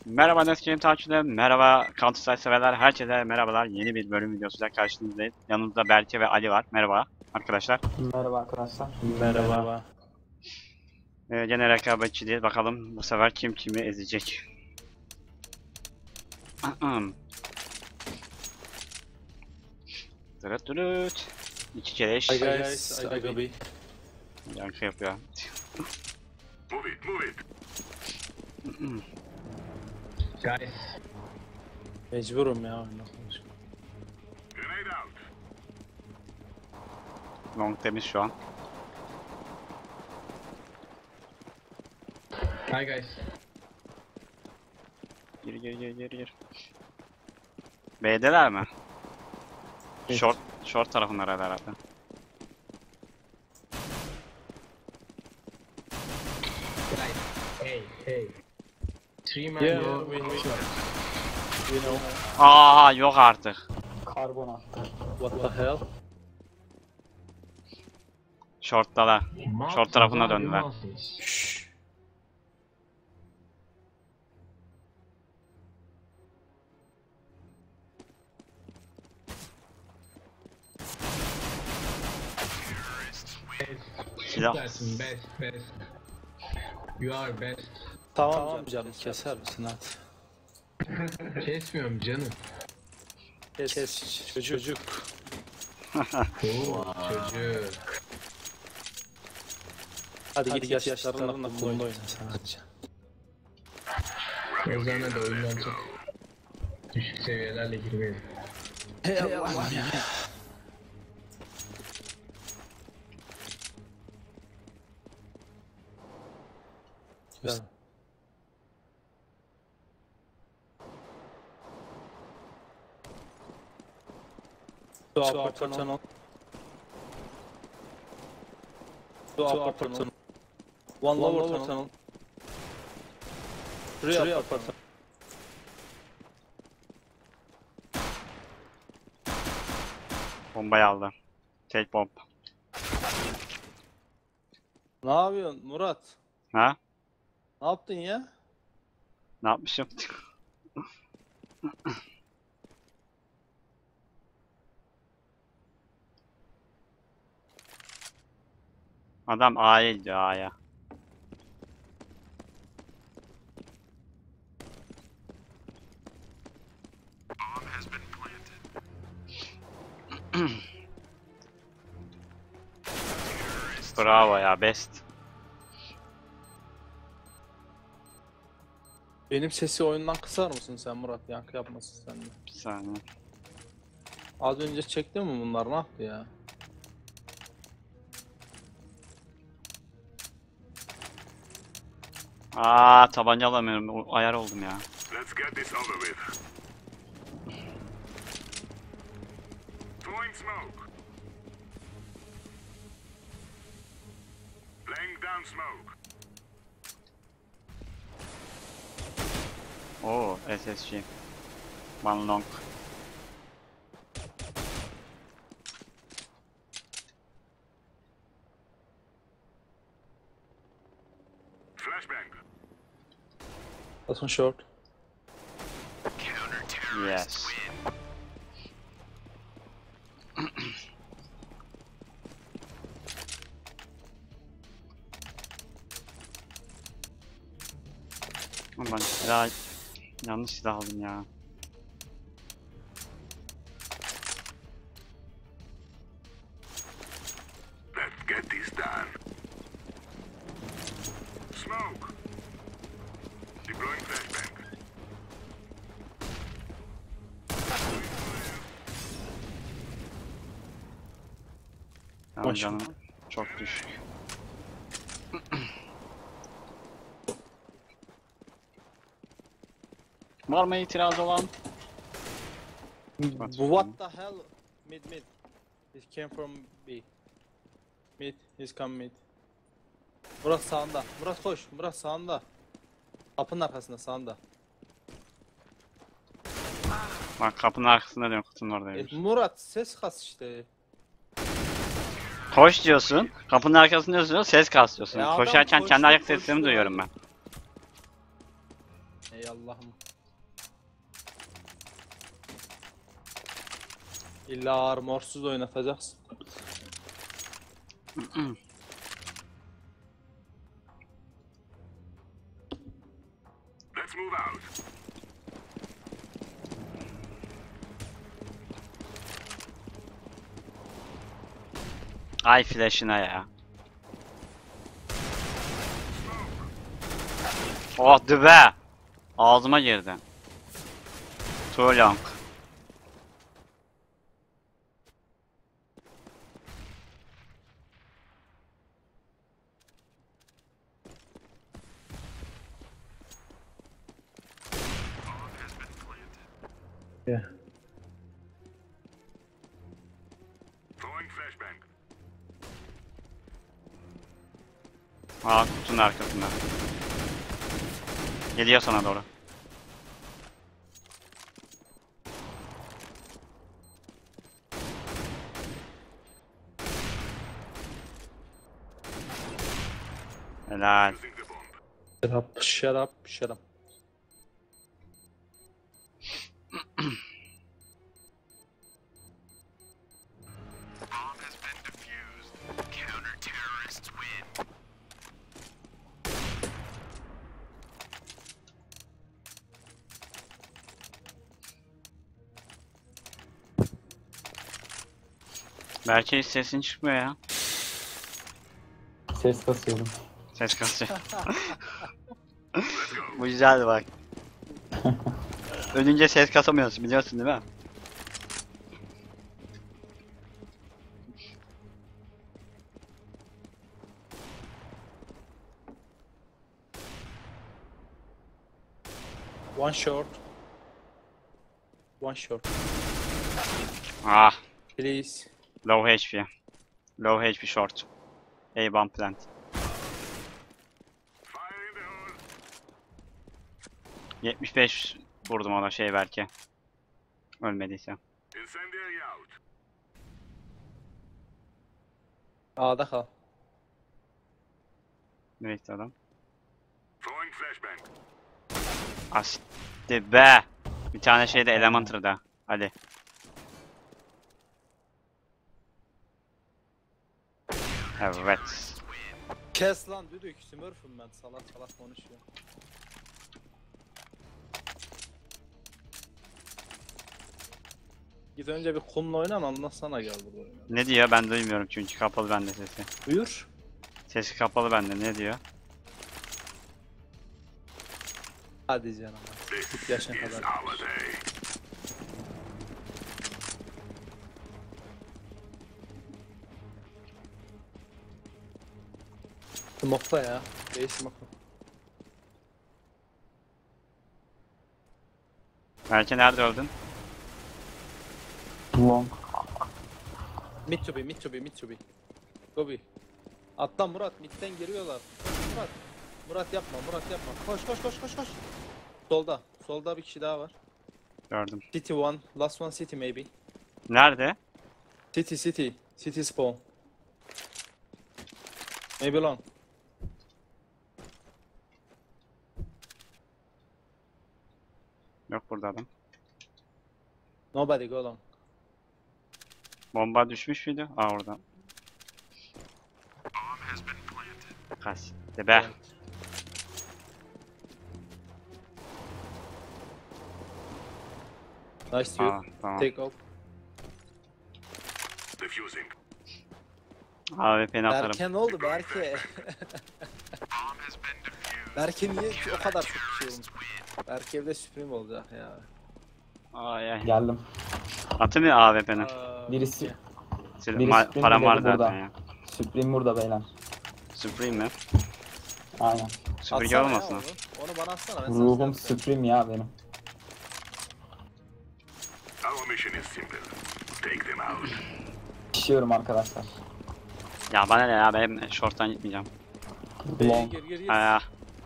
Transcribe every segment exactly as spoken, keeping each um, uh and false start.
Merhaba Neskim takipçiler, merhaba Counter Strike severler, herkese merhabalar. Yeni bir bölüm videosuyla karşınızdayız. Yanımızda Berke ve Ali var. Merhaba arkadaşlar. Merhaba arkadaşlar. Merhaba. Ee, gene rekabetçi değil. Bakalım bu sefer kim kimi ezecek. Dırıt dırıt. İki kere eş. Hi guys, I got B. Yankı yapıyor. Move it, move it. Guys. Mecburum ya. Grenade out. Long temiz şu an. Hi guys. Gir gir gir gir gir. B'deler mi? Evet. Short, short tarafınlar herhalde. Guys. Hey, hey. Three man Yeah, go. we, we, we know Aa yok artık. Karbon attı. what the hell. Short'talar. Short tarafına döndüler. Shh. Silah. Best, best, best. You are best. Tamam, tamam canım, keser misin hadi. Kesmiyorum canım. Kes, kes çocuk. çocuk. Oo, çocuk. Hadi, hadi git yaşlarınla kumda oyna sen hadi. Ozan'a da oyundan çok düşük seviyelerle girmeyelim. Hey Allah'ım ya. Güzel. Two upper tunnel. Two upper tunnel. One lower tunnel. Three upper tunnel. Bombayı aldı. Tek bomb. Ne yapıyorsun Murat? Ha? Ne yaptın ya? Ne yapmışım? Adam A'ya gidiyor A'ya. Bravo ya, best. Benim sesi oyundan kısar mısın sen Murat? Yankı yapmasın sen de. Bir saniye. Az önce çekti mi bunlar, ne yaptı ya? Aa, tabanca alamıyorum. O- Ayar oldum ya. Let's get this over with. Throwing smoke. Laying down smoke. Oo, S S G. One long. Flashbang. That's one short. Yes. Ama ben silah... Yanlış silah aldım ya. Let's get this done. Smoke. Deploying flashbang. Tamam, Maşallah. canım çok düşük. Var mı itiraz olan? What the hell? Mid mid. He came from B. Mid. He's come mid. Murat sağında. Murat koş. Murat sağında. Kapının arkasında sağında. Bak kapının arkasında diyorum, kutunun E, oradaymış. Murat ses kas işte. Koş diyorsun, kapının arkasında diyorsun, ses kas diyorsun. Ya adam Koşarken koştu, kendi ayak koştu seslerimi duyuyorum ben. Ey Allah'ım. İlla armorsuz oynatacaksın. Let's move out. Ay flash'ına ya. Oh be. Ağzıma girdi. Too long. Yeah. Throwing flashbang. Aa kutunun arkasında. Geliyor sana doğru. Helal. Using the bomb. Shut up, shut up, shut up. Bomb has been defused. Counter-terrorists win. Belki hiç sesin çıkmıyor ya. Ses kasıyorum. Ses kasıyor. Bu güzeldi bak. Ölünce ses kasamıyorsun biliyorsun değil mi? One short. One short. Ah, Please. low H P. Low H P short. A bomb plant. Fire in the hole. yetmiş beş vurdum ona şey belki. Ölmediyse. Incendiary out. A'da kal. Nereye gitti adam? Throwing flashbang. Asti be. Bir tane şeyde Elementor'da. Hadi. Evet. Kes lan düdük. Smurf'um ben. Salak salak konuşuyor. Git önce bir kumla oynan ondan sana gel bu oyuna. Ne diyor? Ben duymuyorum çünkü kapalı bende sesi. Buyur. Sesi kapalı bende. Ne diyor? Hadi canım. Git yaşın Is kadar. our day. Smoke'la ya. Bey smoke'la. Belki nerede öldün? Long. Mid to be, mid to be, mid to be. Go be. Atlan Murat, midden giriyorlar. Murat. Murat yapma, Murat yapma. Koş koş koş koş koş. Solda. Solda bir kişi daha var. Gördüm. City one. Last one city maybe. Nerede? City city. City spawn. Maybe long. Yok burada adam. Nobody go long. Bomba düşmüş müydü? Aa orada. Bomb has been planted. Kasti be. Nice dude. Aa tamam. Take off. Defusing. A W P'ni atarım. Berke ne oldu Berke? Bomb has been defused. Berke niye ki o kadar çok bir şey olmuş? Berke evde Supreme olacak ya. Ay ay. Geldim. Atayım mı A W P'ni? Aa, Birisi Sil- Biri ma- Supreme param dedi var zaten burada. ya. Supreme burada beyler. Supreme mi? Aynen. Süpürge atsana ya olmasın o. Onu. Onu bana atsana. Ben sana Ruhum size Supreme ya benim. Our mission is simple. Take them out. Pişiyorum arkadaşlar. Ya bana ne ya ben short'tan gitmeyeceğim. B'ye Long. gir gir gir. Aya.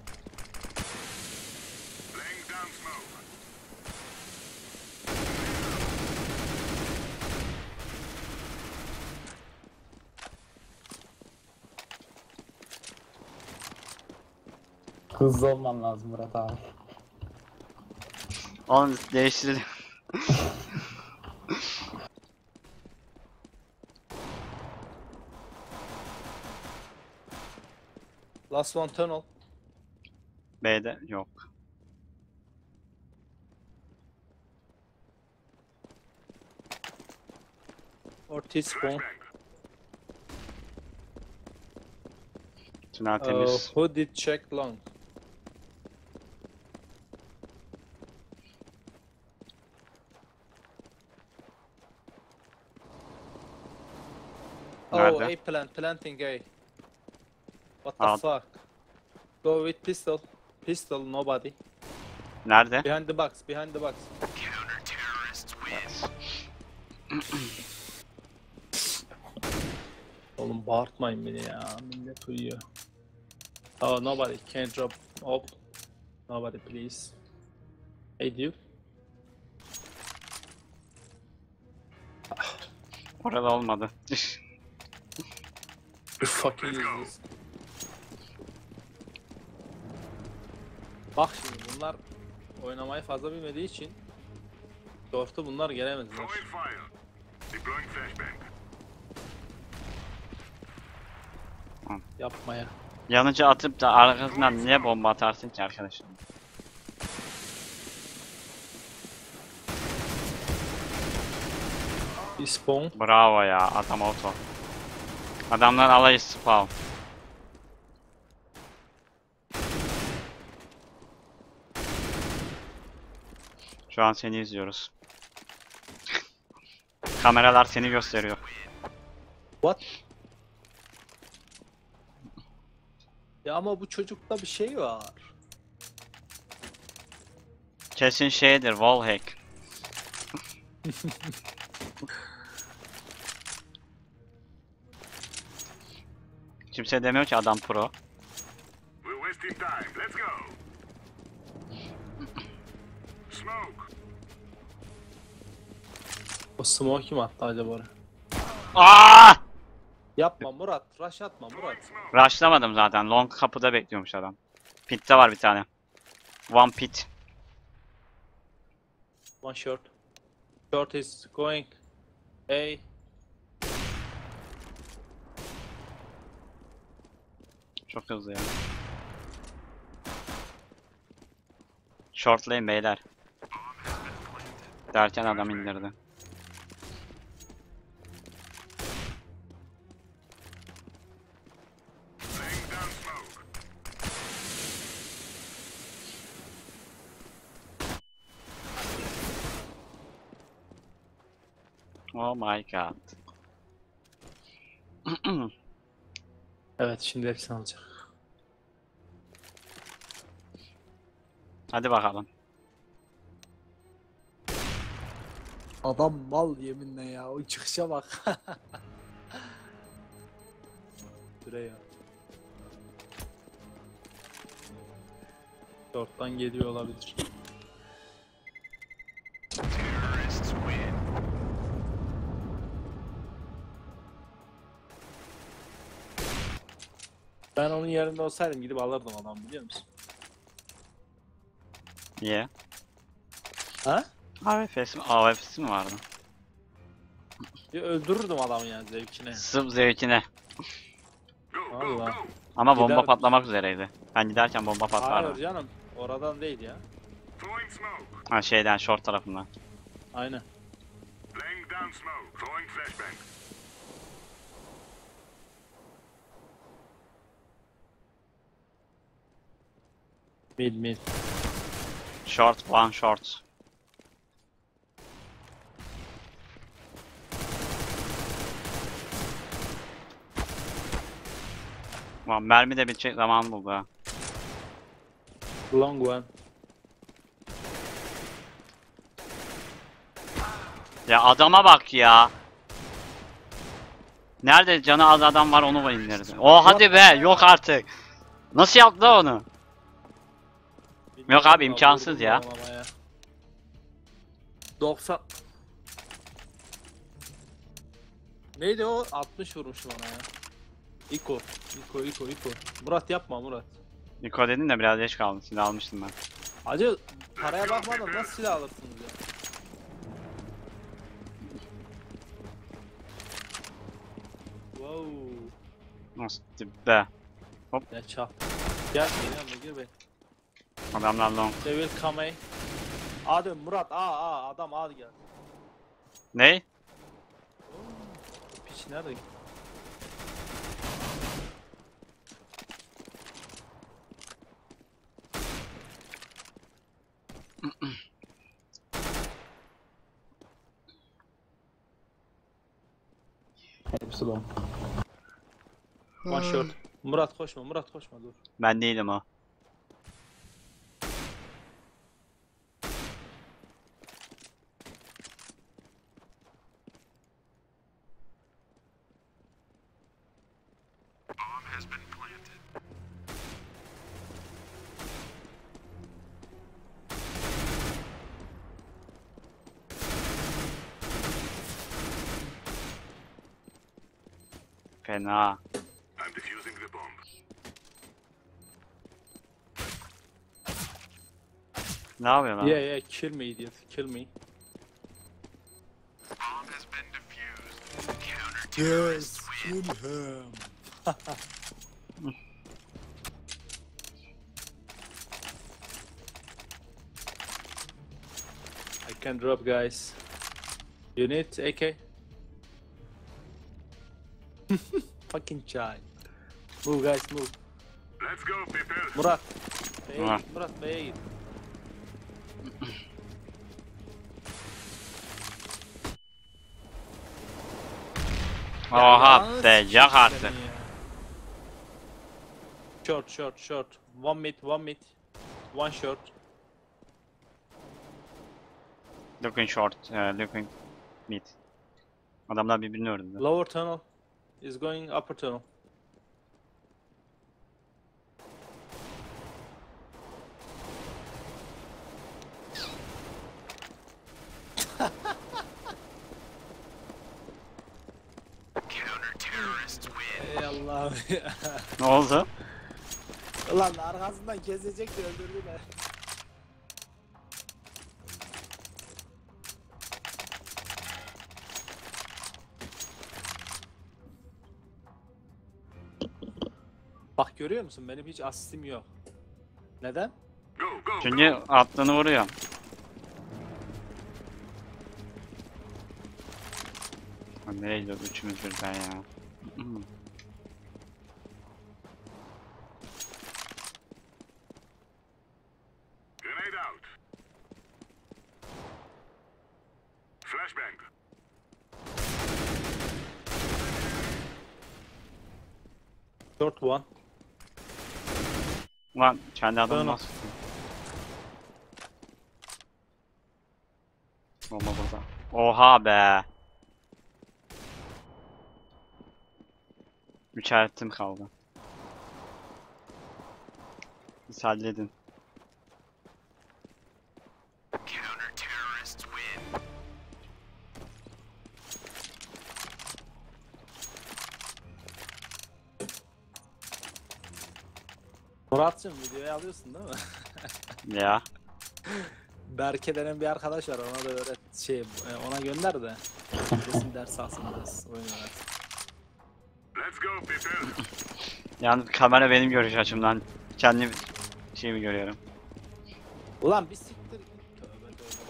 Laying down smoke. Hızlı olmam lazım Murat abi. Oğlum değiştirelim. Last one tunnel. B'de yok. Or T-spawn. Tünel Uh, temiz. who did check long? Oh, Nerede? A plant, planting A. What the Al. fuck? Go with pistol. Pistol, nobody. Nerede? Behind the box, behind the box. Oğlum bağırtmayın beni ya. Millet uyuyor. Oh, nobody can drop up. Nobody please. Hey dude. Orada olmadı. The fucking is this? Bak şimdi bunlar oynamayı fazla bilmediği için Short'u bunlar gelemezler. Throwing fire. Deploying flashbang. Yapma ya. Yanıcı atıp da arkasından niye bomba atarsın ki arkadaşım? Bir spawn. Bravo ya, adam auto. Adamlar alayı spawn. Şu an seni izliyoruz. Kameralar seni gösteriyor. What? Ya ama bu çocukta bir şey var. Kesin şeydir, wallhack. Kimse demiyor ki adam pro. We're wasting time. Let's go. Smoke. O smoke kim attı acaba oraya? Aa! Yapma Murat, rush atma Murat. Throwing smoke. Rushlamadım zaten. Long kapıda bekliyormuş adam. Pit'te var bir tane. One pit. One short. Short is going. A. Çok hızlı ya. Short lane beyler. Derken adam indirdi. Laying down smoke. Oh my god. Evet şimdi hepsini alacak. Hadi bakalım. Adam mal yeminle ya. O çıkışa bak. Şuraya. Short'tan geliyor olabilir. Ben onun yerinde olsaydım gidip alırdım adamı biliyor musun? Niye? Ha? A W P'si mi? A W P'si mi vardı? Bir öldürürdüm adamı yani zevkine. Sırf zevkine. Go, go, Allah. go. Ama bomba Gider- patlamak üzereydi. Ben giderken bomba patlardı. Hayır canım. Oradan değil ya. Throwing smoke. Ha şeyden, short tarafından. Aynen. Laying down smoke. Throwing flashbang. Mid mid. Short, one short. Ulan mermi de bitecek zaman buldu ha. Long one. Ya adama bak ya. Nerede canı az adam var onu indirdi. O hadi be, yok artık. Nasıl yaptı da onu? Yok abi, imkansız ya. doksan. Neydi o? altmış vurmuş bana ya. İko. İko, İko, İko. Murat yapma Murat. Niko dedin de biraz geç kaldım. Silah almıştım ben. Acı paraya bakmadan nasıl silah alırsınız ya? Wow. Nasıl be? Ya çap. Gel gel gir be. Adamlar long. They will come. A dön Murat, A A adam A gel. Ne? Piç nerede? Hepsi long. One shot. Murat koşma, Murat koşma dur. Ben değilim o. Fena. I'm defusing the bomb. Ne yapıyor lan? Yeah yeah kill me idiot, kill me. Bomb has been defused. Counter Yes, kill him. I can drop guys. You need A K? Fucking child. Move guys, move. Let's go, people. Murat. B'ye Ha. git, Murat B'ye git. Oha Ya, be, yak seni artık. ya. Short, short, short. One mid, one mid. One short. Looking short, uh, looking mid. Adamlar birbirini öldürdü. Lower tunnel is going upper tunnel. Counter-terrorists win. Ey Allah'ım ya. Ne oldu? Ulan arkasından kesecek de öldürdüler. Bak görüyor musun? Benim hiç asistim yok. Neden? Go, go, Çünkü attığını vuruyor. Lan nereye gidiyoruz üçümüz birden ya? Grenade out. Flashbang. Short one. Ulan kendi adamı Dön o. nasıl tutuyor? Bomba burada. Oha be. Üçertim kaldı. Siz halledin. Counter-terrorists win. Murat'cığım videoyu alıyorsun değil mi? Ya. Berke denen bir arkadaş var, ona da öğret şey ona gönder de kesin ders alsın biraz oyun öğret. Let's go, people. Yani kamera benim görüş açımdan. Kendi şeyimi görüyorum. Ulan bir siktir git. Tövbe tövbe.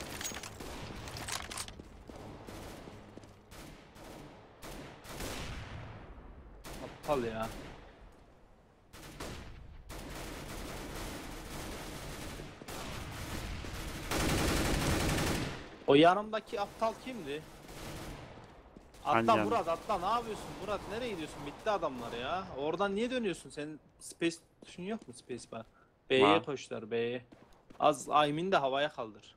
Aptal ya. O yanımdaki aptal kimdi? Hangi Atla yanım? Murat, atla, ne yapıyorsun Murat, nereye gidiyorsun? Bitti adamlar ya. Oradan niye dönüyorsun? Senin space tuşun yok mu, space bar? B'ye Var. koştular, B'ye. Az Aymin'i de havaya kaldır.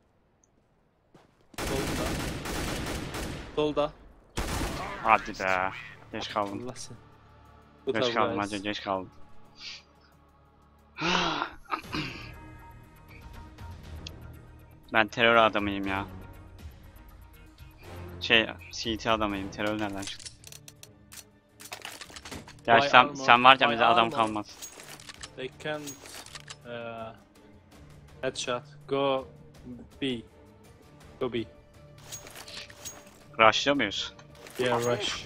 Solda. Solda. Hadi be. Geç kaldım. Allah sen. Bu Geç tarz kaldım guys. hacı, geç kaldım. Ben terör adamıyım ya. Şey, C T adamıyım. Terör nereden çıktı? Gerçi Vay sen, armor, sen varken vay bize adam armor. kalmaz. They can't uh, Headshot. Go B. Go B. Rush'lıyor muyuz? Yeah, rush.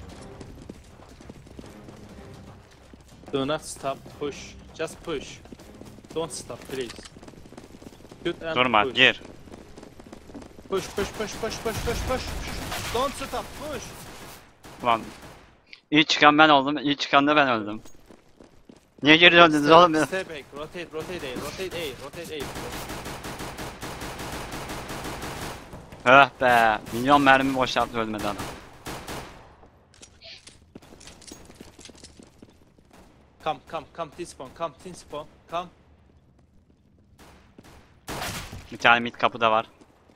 Do not stop, push. Just push. Don't stop, please. Shoot and Durma, push. gir. Push, push, push, push, push, push, push. Don't stop, push. Ulan. İyi çıkan ben oldum, iyi çıkan da ben öldüm. Niye geri döndünüz oğlum ya? Stay back, rotate, rotate A, rotate A, rotate A. Öh be, milyon mermi boşalttı ölmedi adam. Come, come, come, T-spawn, come, T-spawn, come. Bir tane mid kapıda var.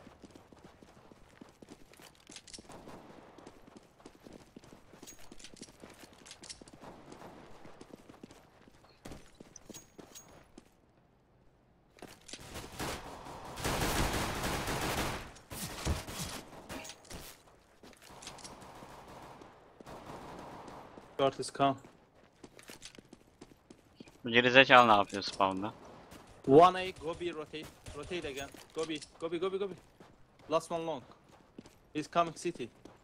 Short is come. Bu gerizekalı ne yapıyor spawn'da? One A, go B, rotate. Rotate again. Go B, go B, go B, go B. Last one long. He's coming city.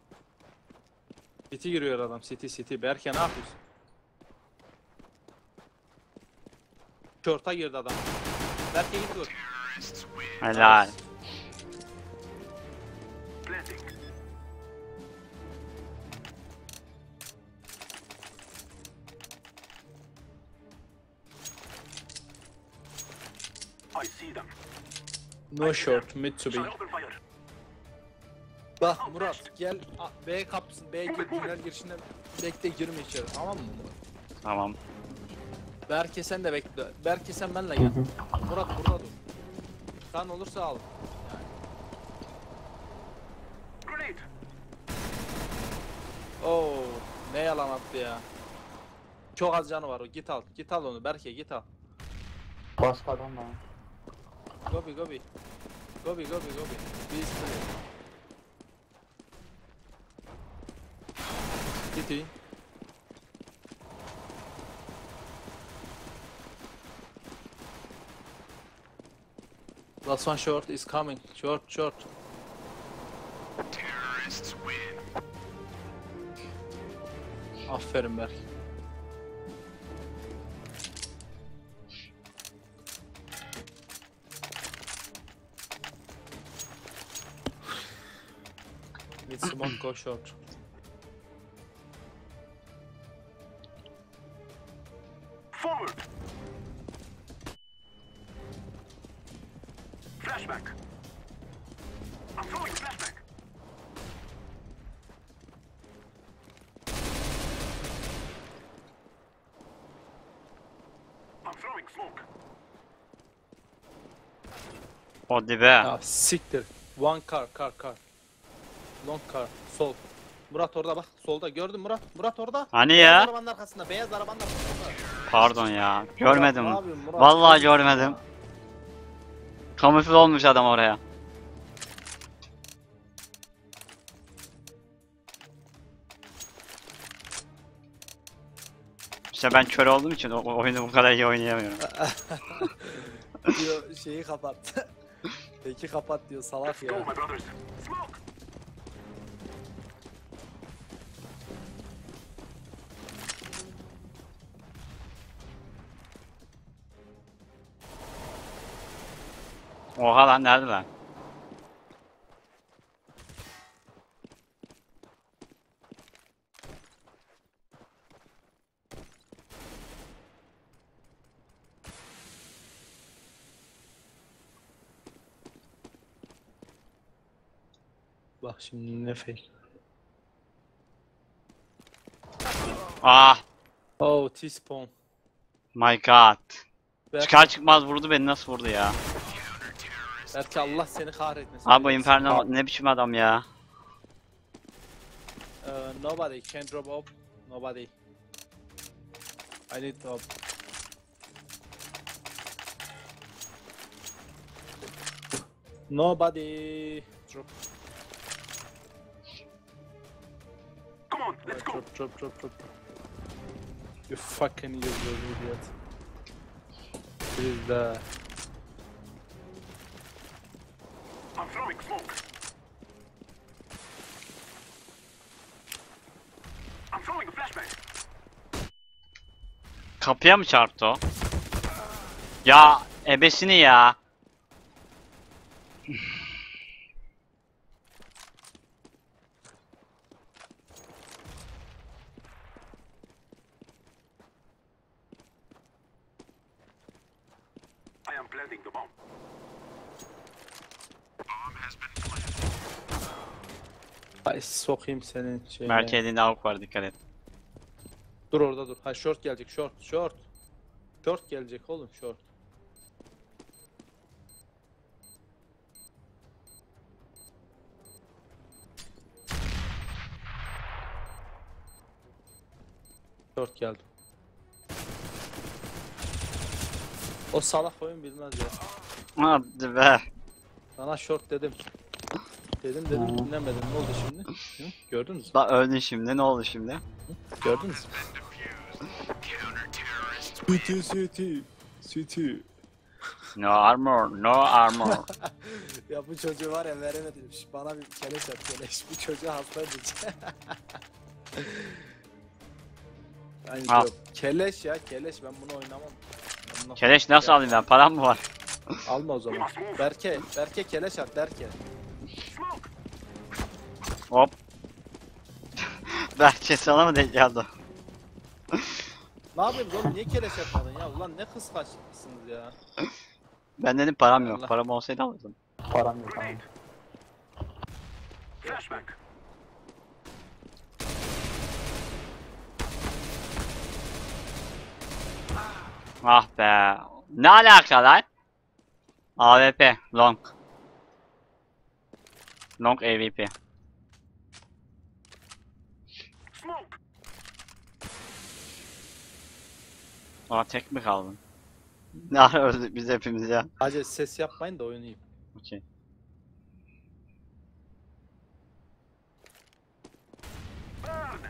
City giriyor adam, city, city. Berke ne yapıyorsun? Short'a girdi adam. Berke git dur. Helal. Planting. I see them. No short, mid to B. Shall I open fire? Bak Murat gel A- B kapısın, B gir, tünel girişine bekle, girme içeri, tamam mı Murat? Tamam. Berke sen de bekle. Berke sen benle gel. Murat burada dur. Kan olursa al. Grenade. Oo, ne yalan attı ya. Çok az canı var o. Git al. Git al onu. Berke git al. Başka adam var. Gobi gobi. Gobi gobi gobi. Biz clear. Git iyi. Last one short is coming. Short short. Terrorists win. Aferin Berk. Mid smoke, go short. Forward. Flashback. I'm throwing flashback. I'm throwing smoke. O dibe. Ya siktir. One car, car, car. Long car, sol. Murat orada bak, solda gördün Murat. Murat orada. Hani Beyaz ya? arabanın arkasında, beyaz arabanın arkasında. Pardon ya. Görmedim. Murat, ne yapıyorsun Murat? Vallahi görmedim. Kamufle olmuş adam oraya. İşte ben kör olduğum için o o oyunu bu kadar iyi oynayamıyorum. Diyor şeyi kapat. Peki kapat diyor salak Go, ya. my brothers. Smoke. Oha lan nerede lan? Bak şimdi ne fake. Ah Oh T-spawn. my god. Berk, Çıkar çıkmaz vurdu beni, nasıl vurdu ya? Berk Allah seni kahretmesin. Abi bu Inferno ne biçim adam ya? Uh, nobody can drop up. Nobody. I need top. Nobody. Drop. Come on, let's go. Drop, drop, drop, drop. You fucking useless idiot. This is the I'm throwing smoke. I'm throwing a flashbang. Kapıya mı çarptı o? Ya ebesini ya. I am planting the bomb. Ay sokayım senin şeyine. Belki elinde avuk var, dikkat et. Dur orada dur. Ha short gelecek short short. Short gelecek oğlum short. Short geldi. O salak oyun bilmez ya. Hadi be. Sana short dedim. Dedim dedim Ha. dinlemedin. Ne oldu şimdi? Hı? Gördünüz mü? Bak öldün şimdi, ne oldu şimdi? Gördünüz mü? City city city. No armor, no armor. Ya bu çocuğu var ya veremedim. Şş, bana bir keleş at keleş. Bu çocuğu hasta edeceğim. Yani Al. yok. Keleş ya keleş ben bunu oynamam. Ben bunu- Keleş nasıl alayım ben? Param mı var? Alma o zaman. Berke, Berke keleş at Berke. Smoke. Hop. Berke sana mı denk geldi? Ne yapayım oğlum niye keleş atmadın ya? Ulan ne kıskançsınız ya. Ben dedim param yok. Allah. Param olsaydı alırdım. Param yok abi. Flashbang. Ah be. Ne alaka lan? A W P, long. Long A W P. Smoke. Aa, tek mi kaldın? Ne ara öldük biz hepimiz ya. Hacı ses yapmayın da oynayayım. Okey. Burn.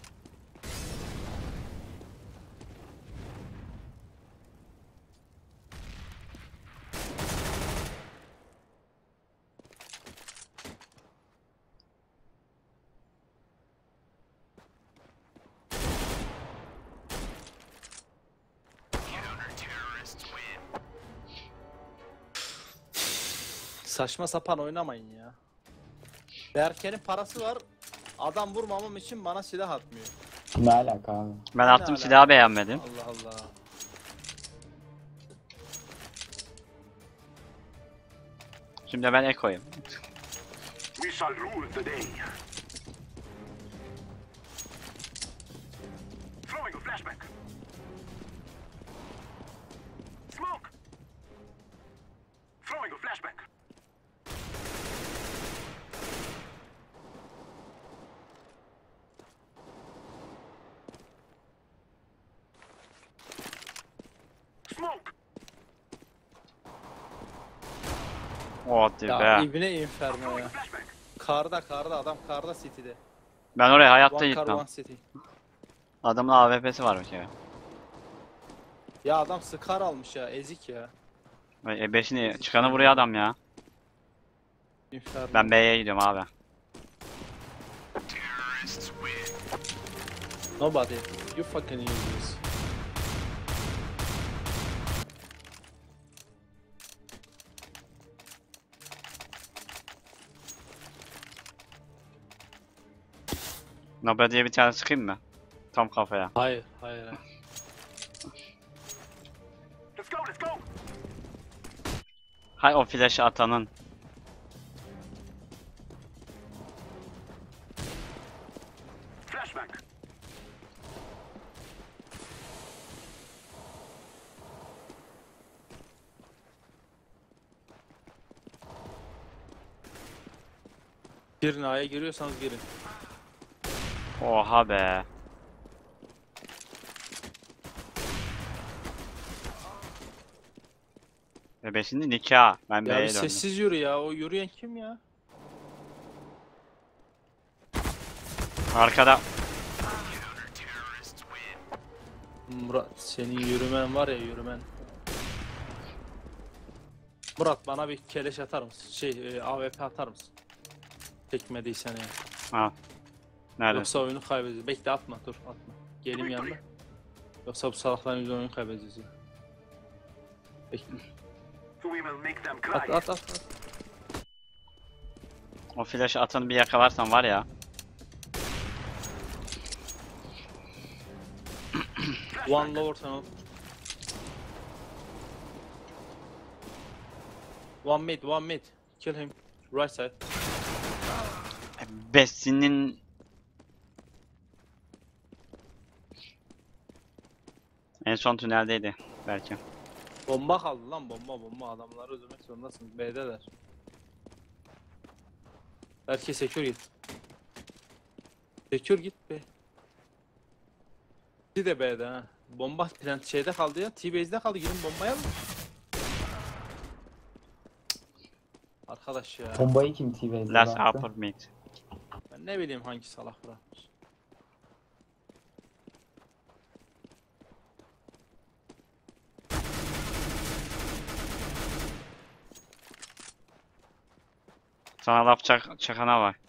Saçma sapan oynamayın ya. Berke'nin parası var. Adam vurmamam için bana silah atmıyor. Ne alaka abi? Ben Ne attım, alaka? silahı beğenmedim. Allah Allah. Şimdi ben ekoyum. We shall rule the day. Throwing a flashbang. Smoke. Throwing a flashbang. Smoke. Hadi Ya be. ibne inferno Throwing ya. a flashbang. Karda karda adam karda city'de. Ben oraya hayatta One car gitmem. one city. Adamın A W P'si varmış ya. Ya adam Scar almış ya ezik ya. Vay, E beşini çıkanı vuruyor adam ya. Inferno. Ben B'ye gidiyorum abi. Nobody. You fucking use this. Nobody'ye bir tane sıkayım mı? Tam kafaya. Hayır, hayır. hayır. Let's go, let's go. Hay o flash'ı atanın. Flashbang. Girin A'ya giriyorsanız girin. Oha be. E beşini nikah. Ben Ya bir B'ye döndüm. sessiz yürü ya. O yürüyen kim ya? Arkada. Murat senin yürümen var ya yürümen. Murat bana bir keleş atar mısın? Şey e, A W P atar mısın? Çekmediysen ya. Al. Nerede? Yoksa oyunu kaybedeceğiz. Bekle atma dur atma. Geleyim yanına. Yoksa bu salakların yüzünden oyunu kaybedeceğiz ya. Bekle. We will make them At cry. at at. at. O flash atanı bir yakalarsan var ya. One lower tunnel. One mid, one mid. Kill him. Right side. Besinin en son tüneldeydi belki. Bomba kaldı lan bomba bomba. Adamları öldürmek zorundasın. B'deler. Belki secure git. Secure git be. Bir de B'de ha. Bomba plant şeyde kaldı ya. T-base'de kaldı. Gidin bombaya mı? Arkadaş ya. Bombayı kim T-Base'de Last bıraktı? upper mid. Ben ne bileyim hangi salak bırakmış. Sana laf çak çakana var.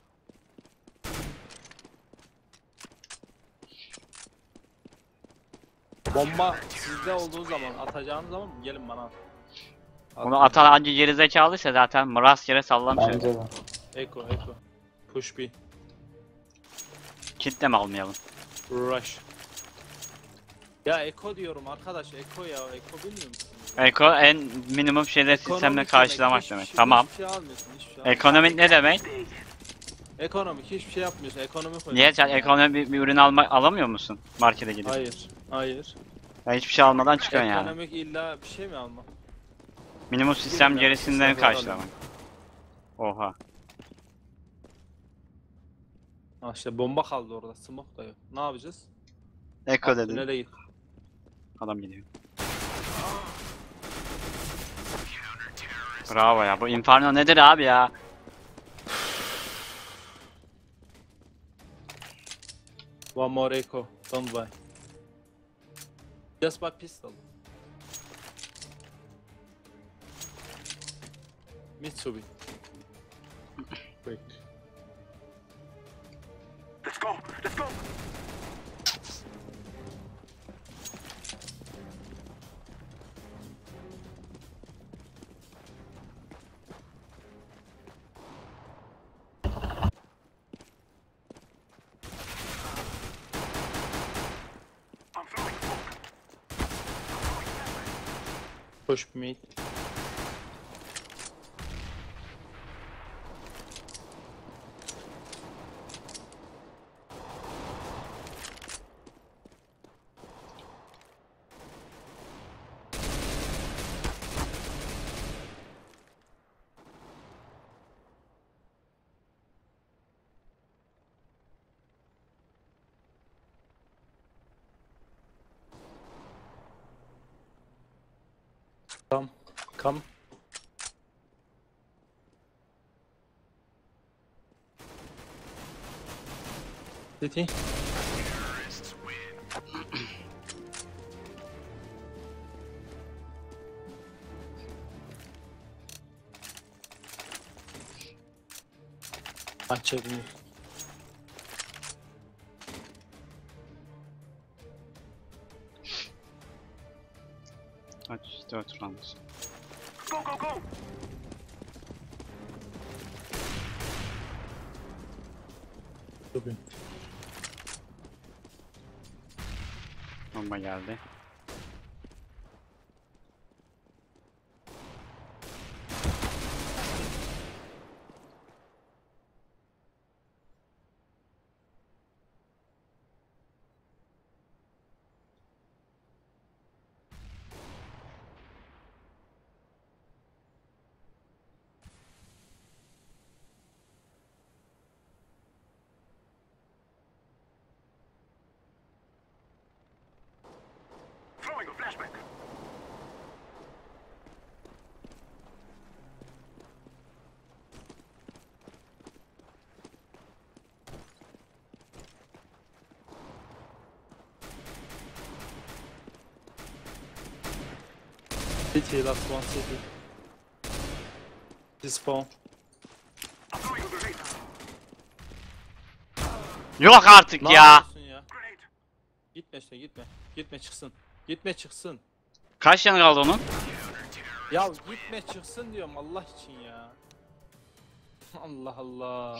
Bomba sizde olduğu zaman atacağınız zaman gelin bana. Bunu atan hangi gerizekalıysa zaten rastgele sallamış. Bence de. Eko Eko. Push B. Kit de mi almayalım? Rush. Ya Eko diyorum arkadaş. Eko ya. Eko bilmiyor musun? Eko en minimum şeyleri sistemle Ekonomik karşılamak hiçbir demek. şey- Tamam. Hiçbir şey almıyorsun. Hiçbir şey almıyorsun. Ekonomik ne demek? Ekonomik hiçbir şey yapmıyorsun. Ekonomik Niye sen ekonomik bir, bir ürün alma, alamıyor musun markete gidip? Hayır. Hayır. Ya hiçbir şey almadan çıkıyorsun yani. Ekonomik illa bir şey mi alma? Minimum sistem Bilmiyorum, gerisinden sistem karşılamak. Oha. Ha işte bomba kaldı orada. Smoke da yok. Ne yapacağız? Eko dedin. Tünele git. Adam gidiyor. Bravo ya. Bu Inferno nedir abi ya? One more Echo. Don't buy. Just buy pistol. Mitsubi. Wait. Let's go. Let's go. I'm throwing smoke. Push mid. Come. Come. City. Açabilir. Aç dört round. Go, go, go. Tabii. Bomba geldi. Throwing a flashback. City, last one city. Spawn. Yok artık Ne ya. yapıyorsun ya? Gitme işte gitme. Gitme çıksın. Gitme çıksın. Kaç tane kaldı onun? Ya gitme çıksın diyorum Allah için ya. Allah Allah.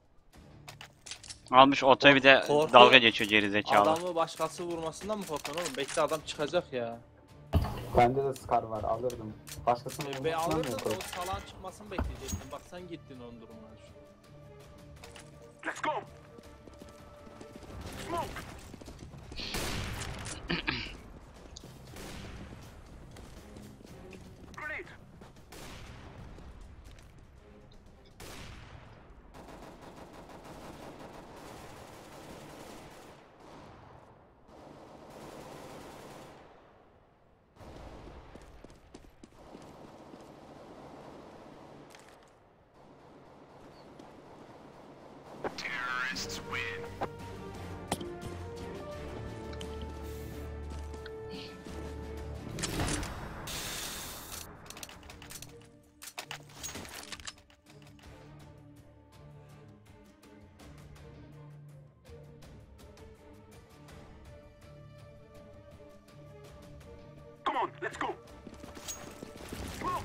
Almış otoya bir de Korku- dalga geçiyor gerizekalı. Adamı başkası vurmasından mı korkuyorsun oğlum? Bekle adam çıkacak ya. Bende de Scar var alırdım. Başkasının E, be vurmasından mı alırdın da o korkuyorsun? salağın çıkmasını bekleyecektin. Bak sen gittin onun durumuna. Let's go. Smoke. Grenade. Terrorists win. Come on, let's go. Smoke.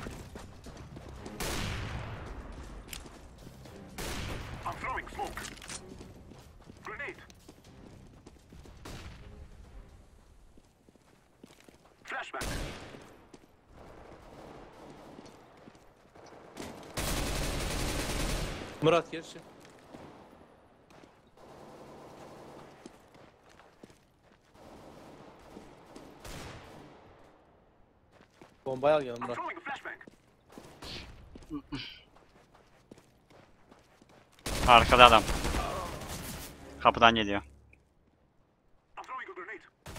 I'm throwing smoke. Grenade. Flashback. Murat geri çık. Bombayı al gel I'm Murat. throwing a flashback. Arkada adam. Kapıdan geliyor. I'm throwing a grenade.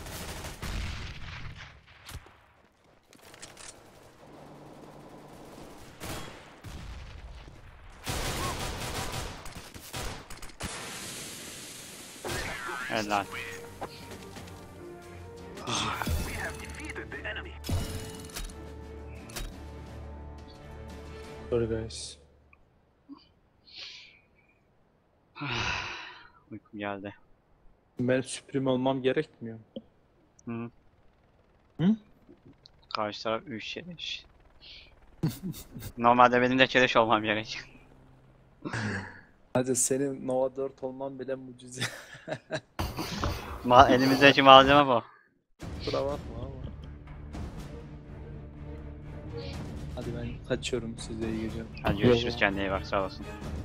Helal. We have defeated the enemy. Sorry guys. Uykum geldi. Ben süpürüm olmam gerekmiyor. Hı. Hı? Karşı taraf üç çeleş. Normalde benim de çeleş olmam gerek. Hadi senin Nova dört olman bile mucize. Ma elimizdeki malzeme bu. Kusura bakma ama. Hadi ben kaçıyorum, size iyi geceler. Hadi görüşürüz, kendine iyi bak, sağ olasın.